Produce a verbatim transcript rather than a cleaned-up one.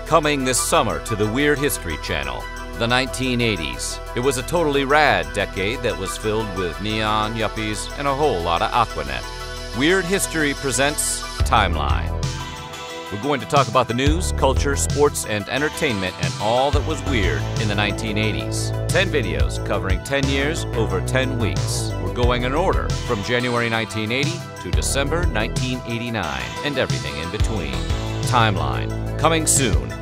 Coming this summer to the Weird History Channel, the nineteen eighties. It was a totally rad decade that was filled with neon, yuppies, and a whole lot of Aquanet. Weird History presents Timeline. We're going to talk about the news, culture, sports, and entertainment and all that was weird in the nineteen eighties. ten videos covering ten years over ten weeks. We're going in order from January nineteen eighty to December nineteen eighty-nine and everything in between. Timeline, coming soon.